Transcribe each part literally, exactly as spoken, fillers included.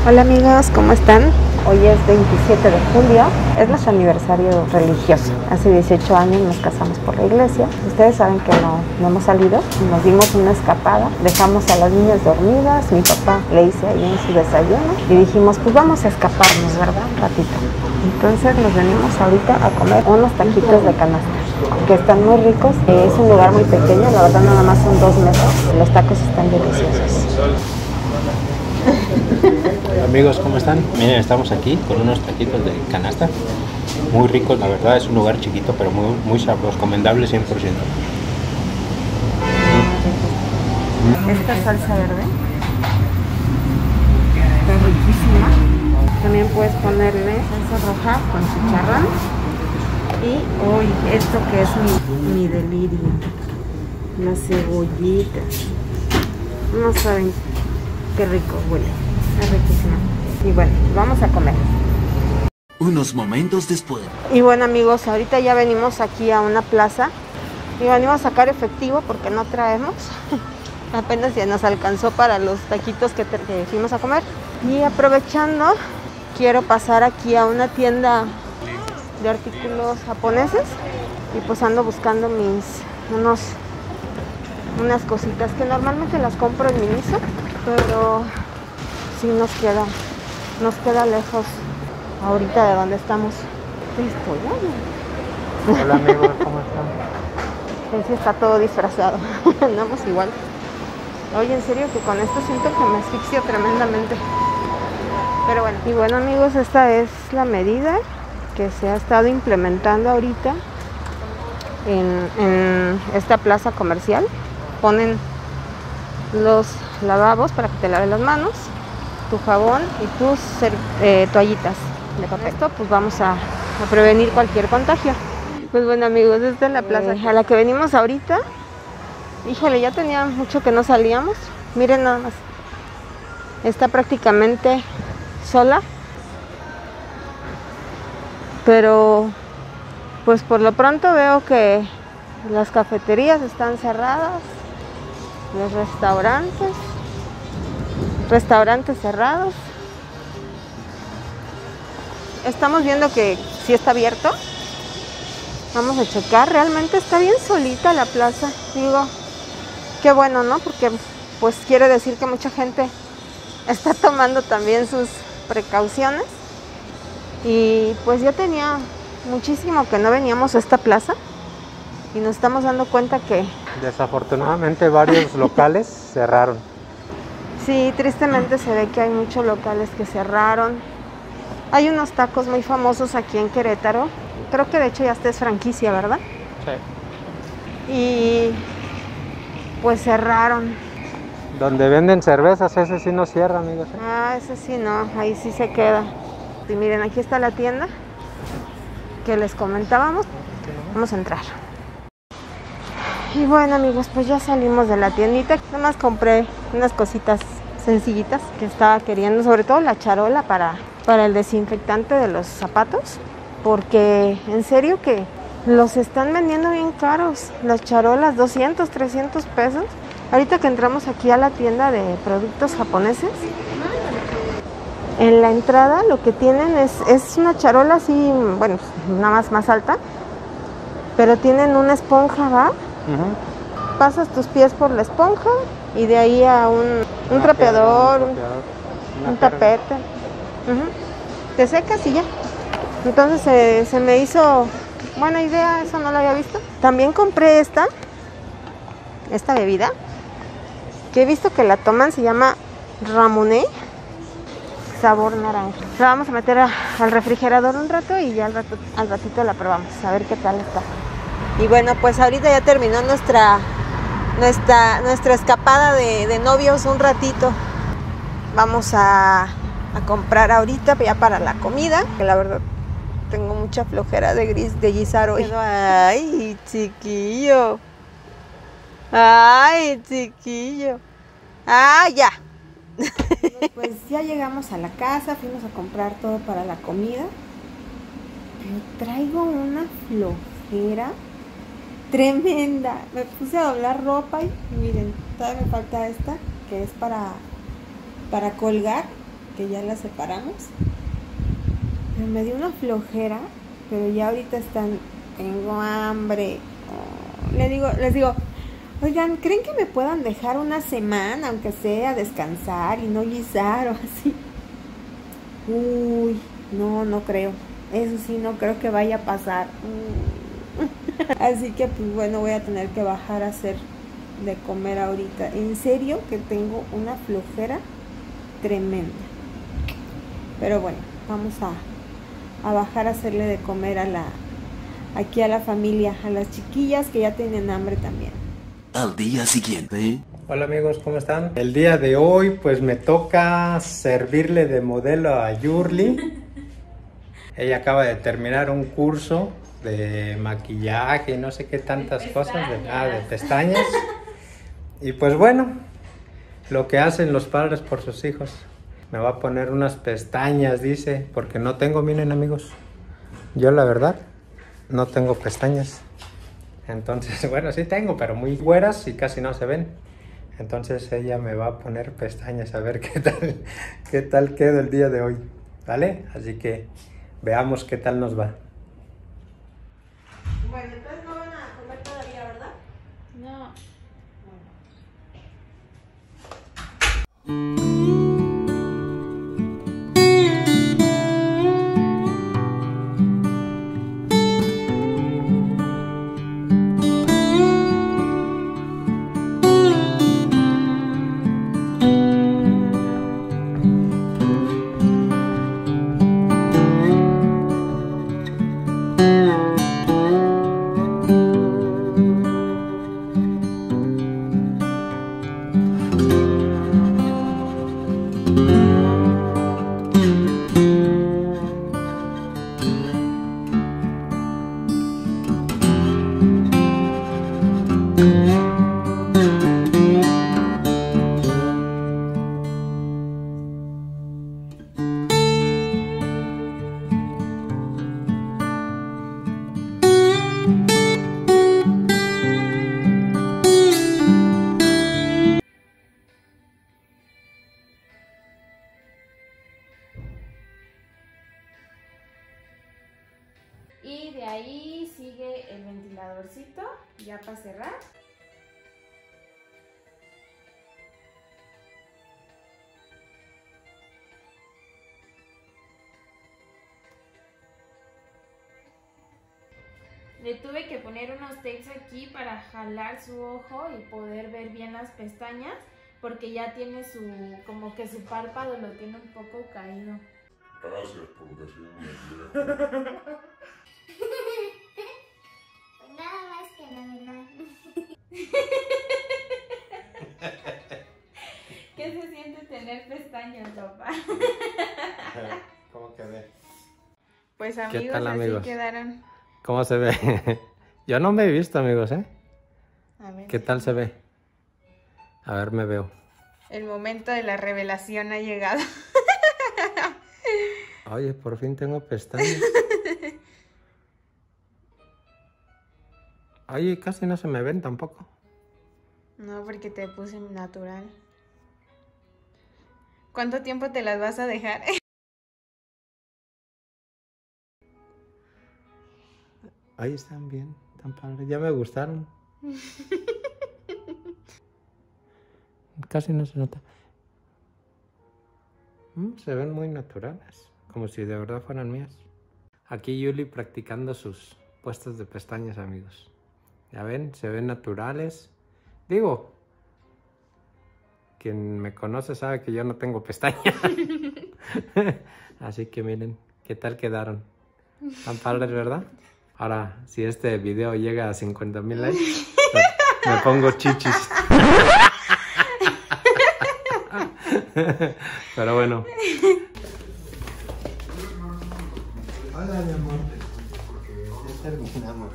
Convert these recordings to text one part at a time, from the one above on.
Hola amigos, ¿cómo están? Hoy es veintisiete de julio, es nuestro aniversario religioso. Hace dieciocho años nos casamos por la iglesia. Ustedes saben que no, no hemos salido, nos dimos una escapada, dejamos a las niñas dormidas, mi papá le hice ahí en su desayuno y dijimos, pues vamos a escaparnos, ¿verdad? Un ratito. Entonces nos venimos ahorita a comer unos taquitos de canasta, que están muy ricos. Es un lugar muy pequeño, la verdad nada más son dos metros. Los tacos están deliciosos. Amigos, ¿cómo están? Miren, estamos aquí con unos taquitos de canasta muy ricos, la verdad. Es un lugar chiquito pero muy, muy sabroso, recomendable cien por ciento. Esta salsa verde está riquísima. También puedes ponerle salsa roja con chicharrón. Y hoy esto que es mi, mi delirio, las cebollitas. No saben qué rico huele, es riquísimo. Y bueno, vamos a comer. Unos momentos después. Y bueno amigos, ahorita ya venimos aquí a una plaza y venimos a sacar efectivo porque no traemos. Apenas ya nos alcanzó para los taquitos que, que fuimos a comer. Y aprovechando, quiero pasar aquí a una tienda de artículos japoneses y pues ando buscando mis unos unas cositas que normalmente las compro en Miniso, pero sí nos queda nos queda lejos ahorita de donde estamos. Estoy Hola amigos, ¿cómo están? Él sí está todo disfrazado. Andamos igual. Oye, en serio que con esto siento que me asfixio tremendamente. Pero bueno. Y bueno amigos, esta es la medida que se ha estado implementando ahorita en, en esta plaza comercial. Ponen los lavabos para que te laves las manos, tu jabón y tus eh, toallitas de papel. Esto pues vamos a, a prevenir cualquier contagio. Pues bueno amigos, esta es la plaza eh, a la que venimos ahorita. Híjole, ya tenía mucho que no salíamos. Miren nada más, está prácticamente sola, pero pues por lo pronto veo que las cafeterías están cerradas, los restaurantes, restaurantes cerrados. Estamos viendo que sí está abierto. Vamos a checar, realmente está bien solita la plaza. Digo, qué bueno, ¿no? Porque pues quiere decir que mucha gente está tomando también sus precauciones. Y pues yo tenía muchísimo que no veníamos a esta plaza y nos estamos dando cuenta que Desafortunadamente varios locales cerraron. sí, tristemente se ve que hay muchos locales que cerraron. Hay unos tacos muy famosos aquí en Querétaro. Creo que de hecho ya esta es franquicia, ¿verdad? Sí. Y pues cerraron. Donde venden cervezas, ese sí no cierra, amigos. Ah, ese sí no, ahí sí se queda. Y miren, aquí está la tienda que les comentábamos. Vamos a entrar. Y bueno amigos, pues ya salimos de la tiendita. Nada más compré unas cositas sencillitas que estaba queriendo, sobre todo la charola para, para el desinfectante de los zapatos, porque en serio que los están vendiendo bien caros, las charolas, doscientos, trescientos pesos. Ahorita que entramos aquí a la tienda de productos japoneses, en la entrada lo que tienen es, es una charola así, bueno, nada más más alta, pero tienen una esponja, ¿va? Uh-huh. Pasas tus pies por la esponja y de ahí a un, un trapeador, un, un tapete. Uh-huh. Te secas y ya. Entonces eh, se me hizo buena idea, eso no lo había visto. También compré esta, esta bebida, que he visto que la toman, se llama Ramune, sabor naranja. La vamos a meter a, al refrigerador un rato y ya al, rato, al ratito la probamos, a ver qué tal está. Y bueno, pues ahorita ya terminó nuestra nuestra, nuestra escapada de, de novios un ratito. Vamos a, a comprar ahorita ya para la comida, que la verdad tengo mucha flojera de, gris, de guisar hoy. Ay, chiquillo. Ay, chiquillo. Ah, ya. Pues ya llegamos a la casa, fuimos a comprar todo para la comida. Pero traigo una flojera tremenda. Me puse a doblar ropa y miren, todavía me falta esta, que es para, para colgar. que ya las separamos. Pero me dio una flojera, pero ya ahorita están, tengo hambre. Oh, les digo, les digo, oigan, ¿creen que me puedan dejar una semana, aunque sea, descansar y no guisar o así? Uy, no, no creo. Eso sí, no creo que vaya a pasar. Así que, pues bueno, voy a tener que bajar a hacer de comer ahorita. En serio que tengo una flojera tremenda. Pero bueno, vamos a, a bajar a hacerle de comer a la, aquí a la familia, a las chiquillas que ya tienen hambre también. Al día siguiente. Hola amigos, ¿cómo están? El día de hoy pues me toca servirle de modelo a Yurli. Ella acaba de terminar un curso de maquillaje y no sé qué tantas cosas, de, ah, de pestañas. Y pues bueno, lo que hacen los padres por sus hijos. Me va a poner unas pestañas, dice, porque no tengo, miren amigos, yo la verdad no tengo pestañas. Entonces, bueno, sí tengo, pero muy güeras y casi no se ven. Entonces ella me va a poner pestañas a ver qué tal, qué tal queda el día de hoy, ¿vale? Así que veamos qué tal nos va. Bueno, entonces no van a comer todavía, ¿verdad? No. Y de ahí sigue el ventiladorcito, ya para cerrar. Le tuve que poner unos tapes aquí para jalar su ojo y poder ver bien las pestañas, porque ya tiene su, como que su párpado lo tiene un poco caído. Gracias por decirme. Nada más que la verdad. ¿Qué se siente tener pestañas, papá? ¿Cómo quedé? Pues amigos, ¿Qué tal, así amigos? quedaron. ¿Cómo se ve? Yo no me he visto, amigos, ¿eh? A ver, ¿Qué tal se ve? A ver, me veo. el momento de la revelación ha llegado. Oye, por fin tengo pestañas. Oye, casi no se me ven tampoco. No, porque te puse natural. ¿Cuánto tiempo te las vas a dejar? Ahí están bien, tan padres. Ya me gustaron. Casi no se nota. Mm, se ven muy naturales, como si de verdad fueran mías. Aquí Yuli practicando sus puestos de pestañas, amigos. Ya ven, se ven naturales. Digo, quien me conoce sabe que yo no tengo pestañas. Así que miren, ¿qué tal quedaron? Tan padres, ¿verdad? Ahora, si este video llega a cincuenta mil likes, me pongo chichis. Pero bueno. Hola, mi amor. Ya terminamos.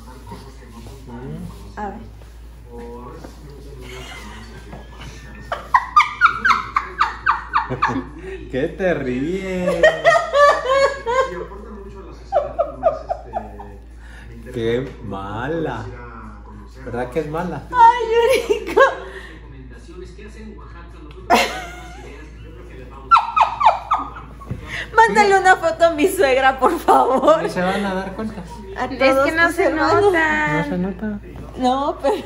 A ver. ¿Qué te ríes? Qué mala. ¿Verdad que es mala? ¡Ay, Yuriko! Mándale una foto a mi suegra, por favor. Y se van a dar cuenta. A Es todos que no tus se hermanos. nota. No se nota. No, pero...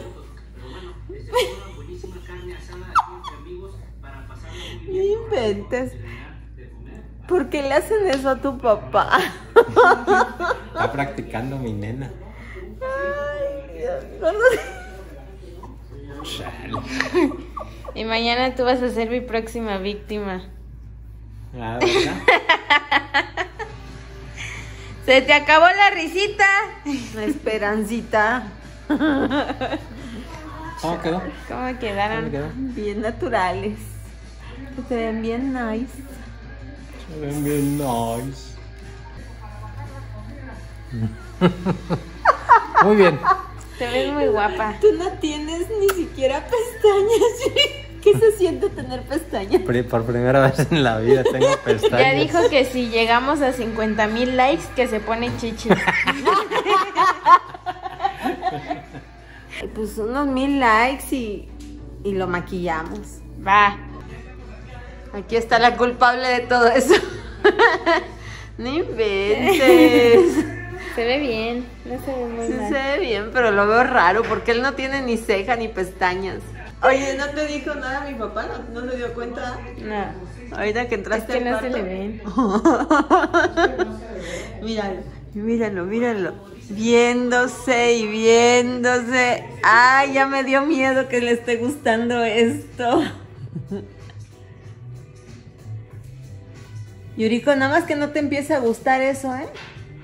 No inventes. ¿Por qué le hacen eso a tu papá? Está practicando mi nena. Ay, Dios, no lo sé. Chale. Y mañana tú vas a ser mi próxima víctima. Ah, ¿verdad? Se te acabó la risita. La Esperancita. ¿Cómo quedó? ¿Cómo ¿Cómo quedaron? quedó? Bien naturales. Que se ven bien nice. Se ven bien nice. Muy bien. Te ves muy guapa. Tú no tienes ni siquiera pestañas. ¿Qué se siente tener pestañas? Pri- Por primera vez en la vida tengo pestañas. Ya dijo que si llegamos a cincuenta mil likes que se pone chichi. Pues unos mil likes y, y lo maquillamos. Va. Aquí está la culpable de todo eso. No inventes. Se ve bien. No se ve muy Sí mal. se ve bien, pero lo veo raro porque él no tiene ni ceja ni pestañas. Oye, ¿no te dijo nada mi papá? ¿No, no se dio cuenta? No. Ahorita que Es entraste que al no se cuarto. le ven. Míralo, míralo, míralo. Viéndose y viéndose. Ay, ya me dio miedo que le esté gustando esto. Yuriko, nada más que no te empiece a gustar eso, ¿eh?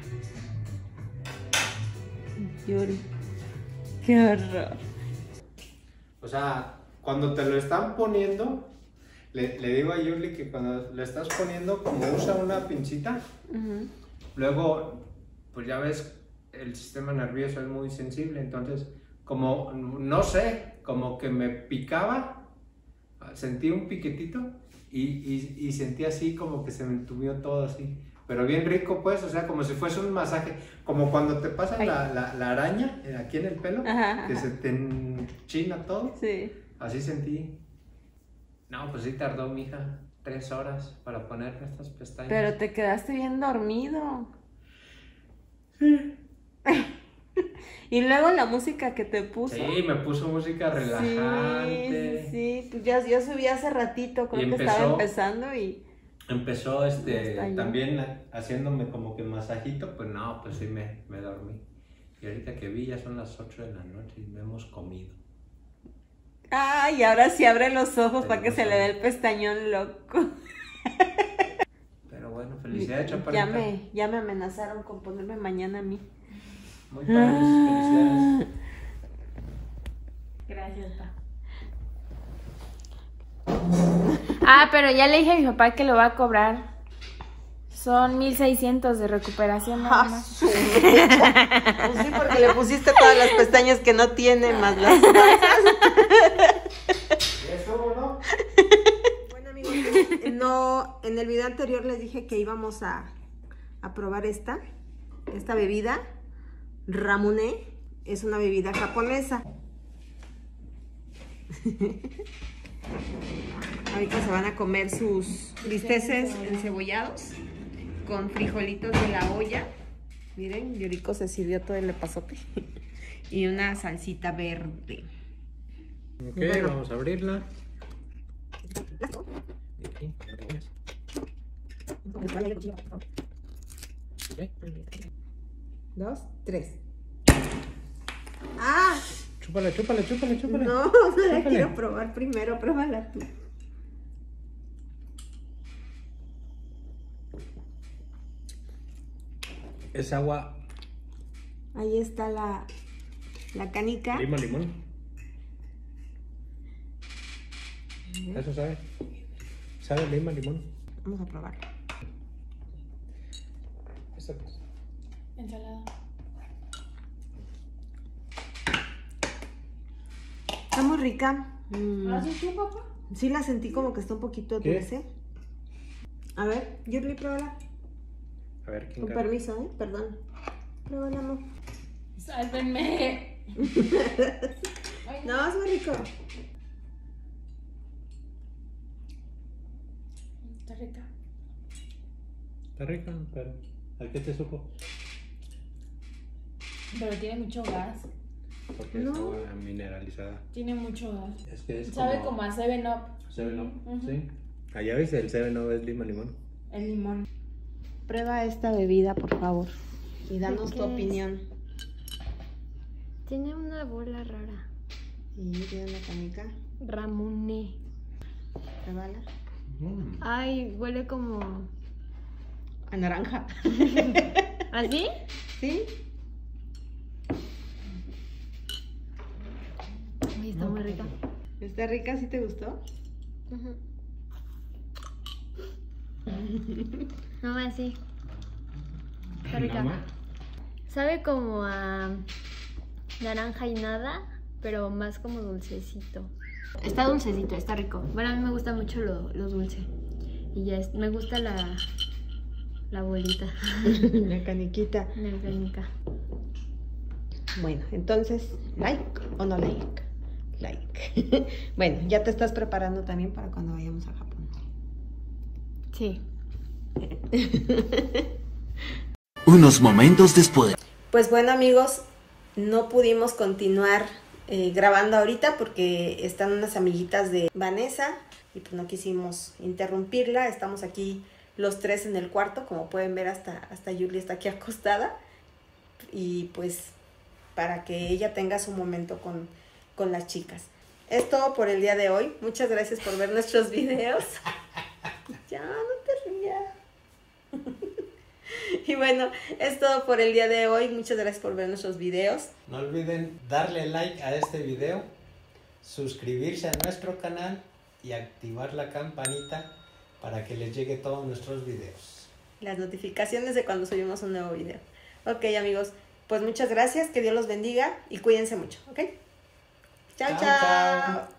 Yuri. Qué horror. O sea, cuando te lo están poniendo, le, le digo a Yuli que cuando lo estás poniendo, como usa una pinchita, Uh-huh. luego, pues ya ves, el sistema nervioso es muy sensible, entonces, como, no sé, como que me picaba, sentí un piquetito y, y, y sentí así como que se me entumió todo así. Pero bien rico, pues, o sea, como si fuese un masaje, como cuando te pasa la, la, la araña eh, aquí en el pelo, Ajá, que ajá. se te enchina todo. Sí. Así sentí. No, pues sí tardó, mija, tres horas para ponerme estas pestañas. Pero te quedaste bien dormido. Y luego la música que te puso. Sí, me puso música relajante. Sí, sí, sí. Pues ya, ya subí hace ratito, creo Y que empezó- estaba empezando y... Empezó este, Hasta allá. también ha- haciéndome como que masajito, pues no, pues sí me, me dormí. Y ahorita que vi ya son las ocho de la noche y no hemos comido. Ay, ahora sí abre los ojos Pero para que no se le sabe. vea el pestañón loco. Pero bueno, felicidades, chaparrita. Ya me, ya me amenazaron con ponerme mañana a mí. Muy padres, felicidades. Gracias, pa. Ah, pero ya le dije a mi papá que lo va a cobrar. Son mil seiscientos de recuperación nada Ah, más. su mecha. Pues sí, porque le pusiste todas las pestañas que no tiene, más las falsas. Eso, ¿no? Bueno, amigos, no, en el video anterior les dije que íbamos a, a probar esta, esta bebida. Ramune es una bebida japonesa. Ahorita se van a comer sus bisteces encebollados con frijolitos de la olla. Miren, Yuriko se sirvió todo el epazote. Y una salsita verde. Ok, Bueno. vamos a abrirla. Y aquí, ok. Dos, tres. ¡Ah! Chúpala, chúpala, chúpala, chúpala. No, no la Chúpale. quiero probar primero, pruébala tú. Es agua, Ahí está la, la canica. lima, limón. Eso sabe. Sabe a lima, limón. Vamos a probar. Esta cosa. Ensalada. Está muy rica. Mm, ¿Lo haces tú, papá? sí la sentí como que está un poquito ¿Qué? dulce. A ver, Yurli, pruébala. A ver, ¿quién Con gana? permiso, ¿eh? Perdón. Pruébala, amor. Sálvenme. No, es muy rico. Está rica. Está rico, pero ¿a qué te supo? Pero tiene mucho gas. Porque No. es agua mineralizada. Tiene mucho gas. Es que es Sabe como... como a seven up. seven up, Ujú. sí. Allá ves, el seven up es lima limón. El limón. Prueba esta bebida, por favor. Y danos ¿De tu qué es? opinión. Tiene una bola rara. Y tiene una canica. Ramoné. Pruébala. Mm. Ay, huele como... A naranja. ¿Así? ¿Sí? Ay, está muy rica. ¿Está rica? ¿Sí te gustó? Ujú. No, así. Está rica. Nada más. Sabe como a naranja y nada, pero más como dulcecito. Está dulcecito, está rico. Bueno, a mí me gusta mucho lo, lo dulce. Y ya es- me gusta la, la bolita, La caniquita. la canica. Bueno, entonces, ¿like o no like? Like. Bueno, ya te estás preparando también para cuando vayamos a Japón. Sí. Unos momentos después. Pues bueno, amigos, no pudimos continuar eh, grabando ahorita porque están unas amiguitas de Vanessa y pues no quisimos interrumpirla. Estamos aquí los tres en el cuarto, como pueden ver, hasta, hasta Yuli está aquí acostada. Y pues para que ella tenga su momento con, con las chicas. Es todo por el día de hoy. Muchas gracias por ver nuestros videos. Ya, no te rías. Y bueno, es todo por el día de hoy. Muchas gracias por ver nuestros videos. No olviden darle like a este video, suscribirse a nuestro canal y activar la campanita para que les llegue todos nuestros videos. Las notificaciones de cuando subimos un nuevo video. Ok, amigos, pues muchas gracias. Que Dios los bendiga y cuídense mucho, ¿ok? Chao, Chao, chao. chao.